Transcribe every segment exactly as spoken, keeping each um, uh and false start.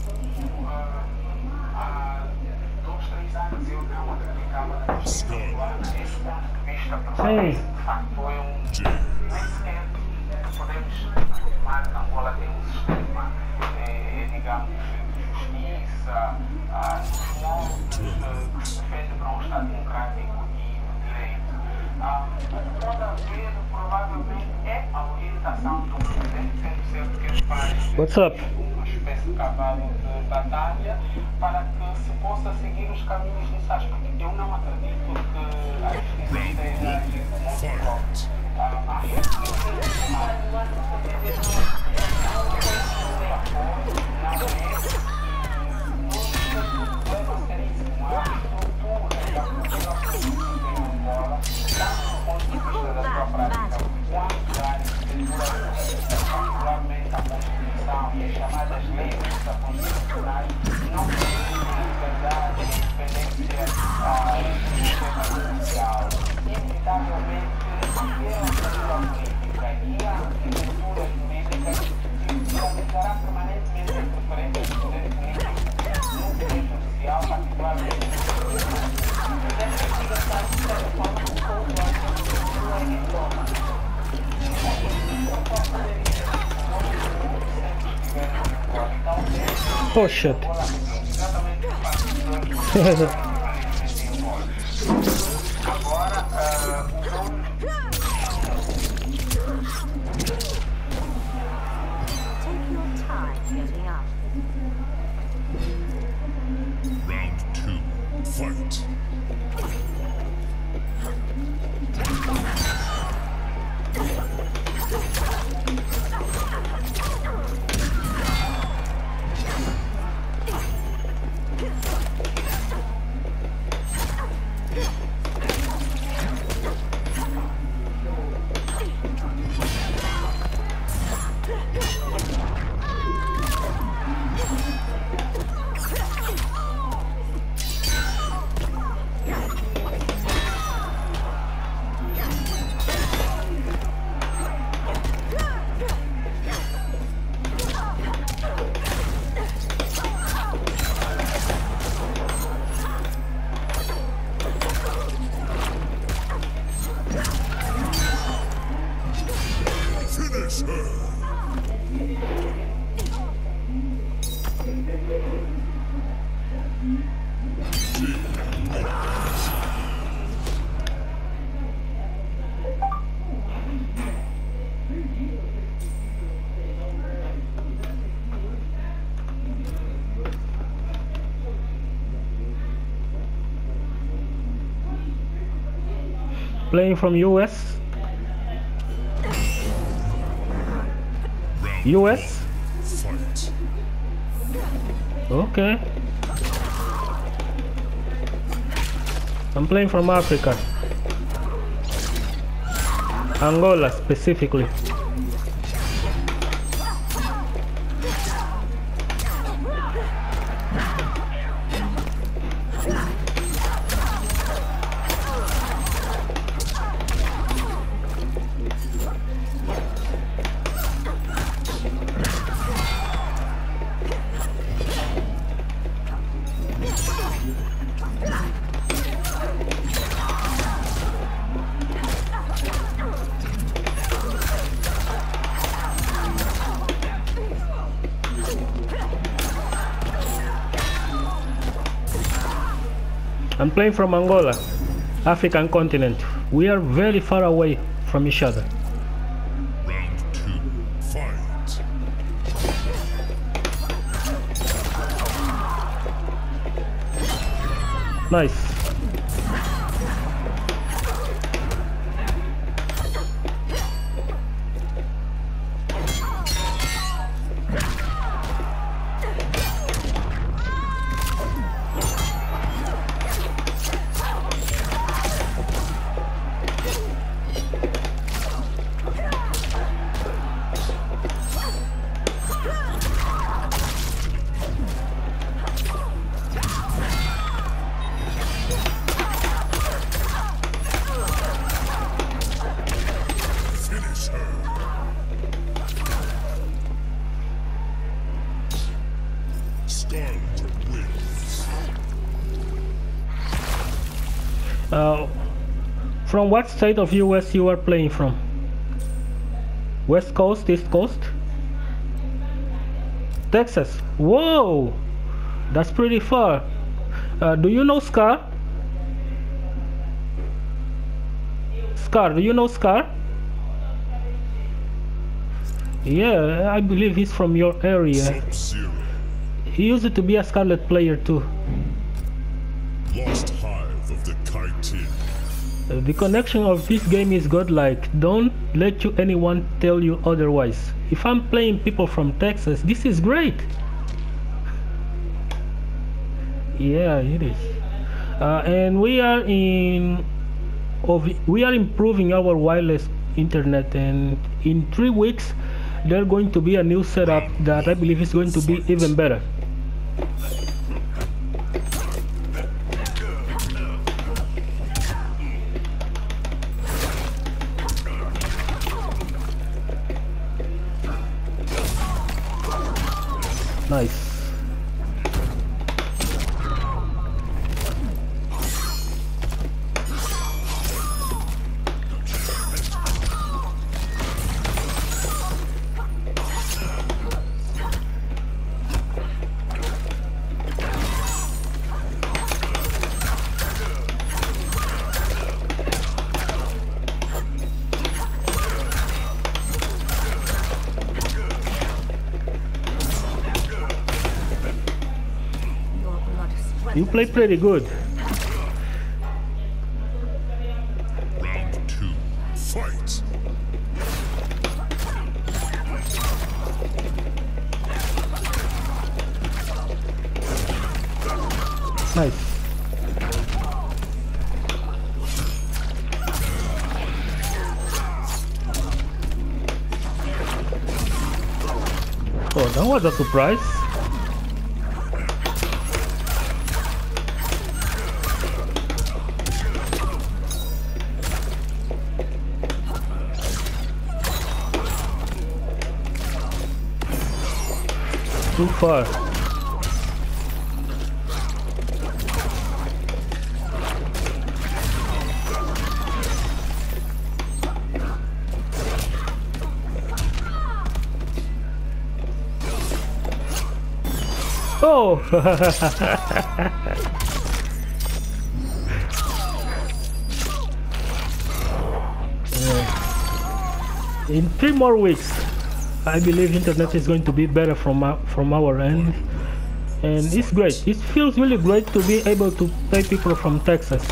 Hey. What's up? Uma espécie de cavalo de batalha para que se possa seguir os caminhos necessários, porque eu não acredito que a justiça esteja agindo muito próprio. E as chamadas leis constitucionais não permitem liberdade e independência do sistema judicial. Inevitavelmente, a política e a arquitetura jurídica realizará permanentemente a preferência do poder político no poder judicial, particularmente desta investigação de certa forma com o voto em Roma. Oh shit. Round two, fight. Playing from U S. U S. Okay. I'm playing from Africa. Angola specifically. I'm playing from Angola, African continent. We are very far away from each other. Round two, fight. Nice. Scarlet wins. Uh, from what state of U S you are playing from? West Coast, East Coast? Texas. Whoa! That's pretty far. Uh, do you know Scar? Scar, do you know Scar? Yeah, I believe he's from your area. Sub-Zero. He used to be a Scarlet player too. Lost Hive of the Kytin. Uh, the connection of this game is godlike. Don't let you anyone tell you otherwise. If I'm playing people from Texas, this is great. Yeah, it is. Uh, and we are in of we are improving our wireless internet, and in three weeks there's going to be a new setup that I believe is going to be even better. Nice. You play pretty good. Round two, fight. Nice. Oh, that was a surprise. Too far. Oh! Yeah. In three more weeks, I believe internet is going to be better from our, from our end, and it's great. It feels really great to be able to play people from Texas.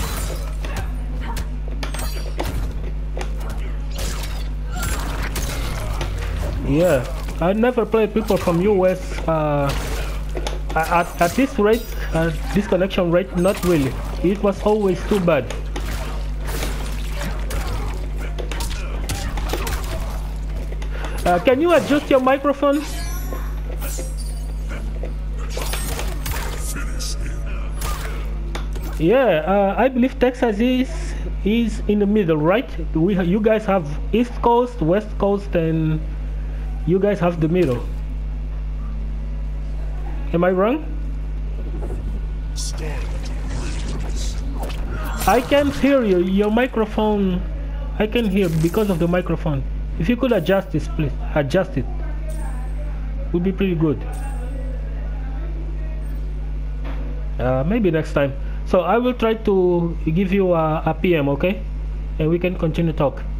Yeah, I never played people from U S uh, at, at this rate, uh, this connection rate, not really. It was always too bad. Uh, can you adjust your microphone? Yeah, uh, I believe Texas is is in the middle, right? We ha you guys have East Coast, West Coast, and you guys have the middle. Am I wrong? I can't hear you. Your microphone, I can hear because of the microphone. If you could adjust this, please. Adjust it. Would be pretty good. Uh, maybe next time. So I will try to give you a, a P M, okay? And we can continue talk.